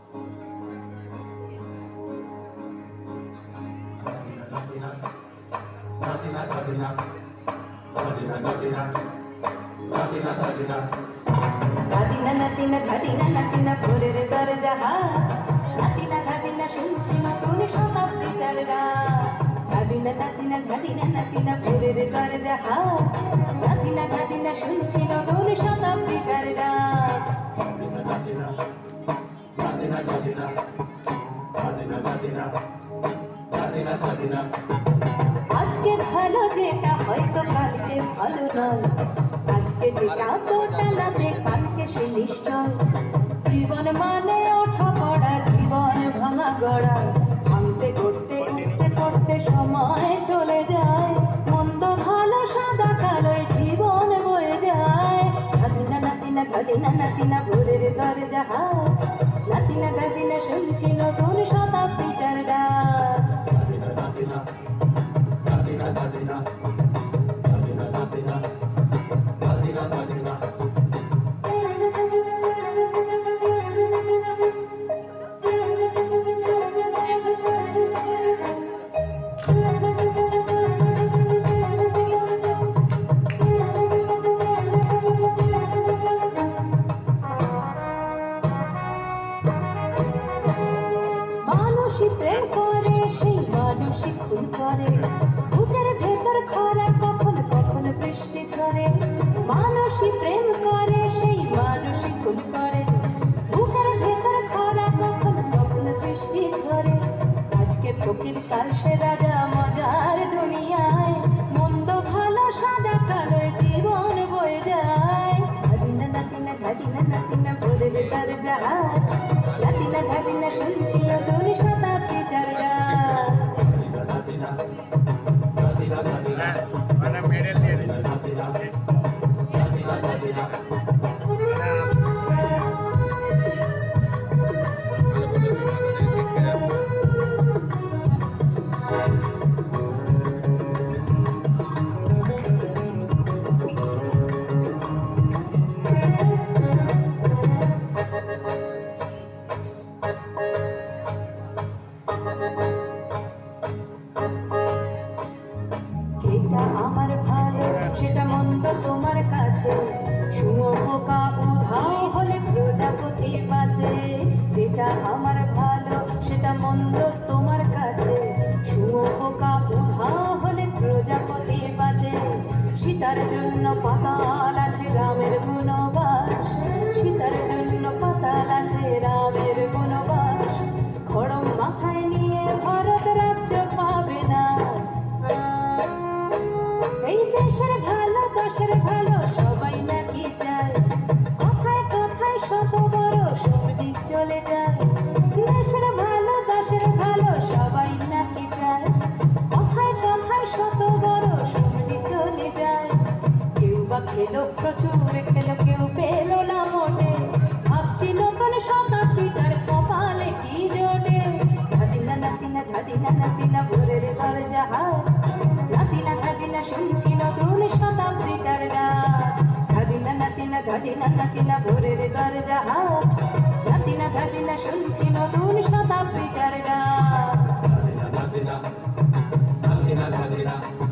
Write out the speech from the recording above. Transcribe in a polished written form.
ভোরের দরজা নাতিনা নাতিনা শুনছি নতুন শতাব্দীটার গান। নাতিনা নাতিনা নাতিনা ভোরের দরজা নাতিনা নাতিনা শুনছি নতুন শতাব্দীটার গান। আজকে ভালো যেটা হয়তো কালকে ভালো নয়, আজকে যেটা তো টালাতে কালকে সে নিশ্চয়। জীবন মানে ওঠা পড়া, জীবন ভাঙা গড়া, ভাঙতে করতে উঠতে পড়তে সময় চলে যায়। মন্দ ভালো সাদা কালোয় জীবন বয়ে যায়। নাতিনা নাতিনা নাতিনা নাতিনা ভোরের দরজা নাতিনা নাতিনা শুনছি নতুন শতাব্দীটার গান। প্রেম করে সেই মানুষই খুন করে, বুকের ভেতর খরা কখন কখন বৃষ্টি ঝরে। মানুষই প্রেম করে সেই মানুষই খুন করে, বুকের ভেতর খরা কখন কখন বৃষ্টি ঝরে। আজকে ফকির কাল সে রাজা মজার দুনিয়ায়, মন্দ ভালো সাদা কালোয় জীবন বয়ে যায়। নাতিনা নাতিনা নাতিনা নাতিনা ভোরের দরজা নাতিনা নাতিনা শুনছি নতুন শতাব্দীটার গান। মানে মেডেল দিয়ে যেটা আমার ভালো সেটা মন্দ তোমার কাছে, শুঁয়োপোকা উধাও হলে প্রজাপতি বাঁচে। যেটা আমার ভালো সেটা মন্দ তোমার কাছে, শুঁয়োপোকা উধাও হলে প্রজাপতি বাঁচে। সীতার জন্য পাতাল আছে রামের বনবাস, সীতার জন্য পাতাল আছে রামের বনবাস। খড়ম মাথায় নিয়ে ভারত রাজ্য পাবে না। এই দেশের ভালো দশের ভালো সবাই নাকি চায়, কথায় কথায় শত বড় সবদিক চলে যায়। দেশের ভালো দশের ভালো সবাই নাকি চায়, কথায় কথায় শত বড় সবদিক চলে যায়। কেউ বা খেলো প্রচুর খেলো, কেউ পেলো না মোটে, ভাবছি নতুন শতাব্দীটার কপালে কি জোটে। নাতিনা নাতিনা নাতিনা নাতিনা ভোরের দরজা নাতিনা নাতিনা শুনছি নতুন শতাব্দীটার গান। নাতিনা নাতিনা নাতিনা নাতিনা ভোরের দরজা নাতিনা নাতিনা শুনছি নতুন শতাব্দীটার গান।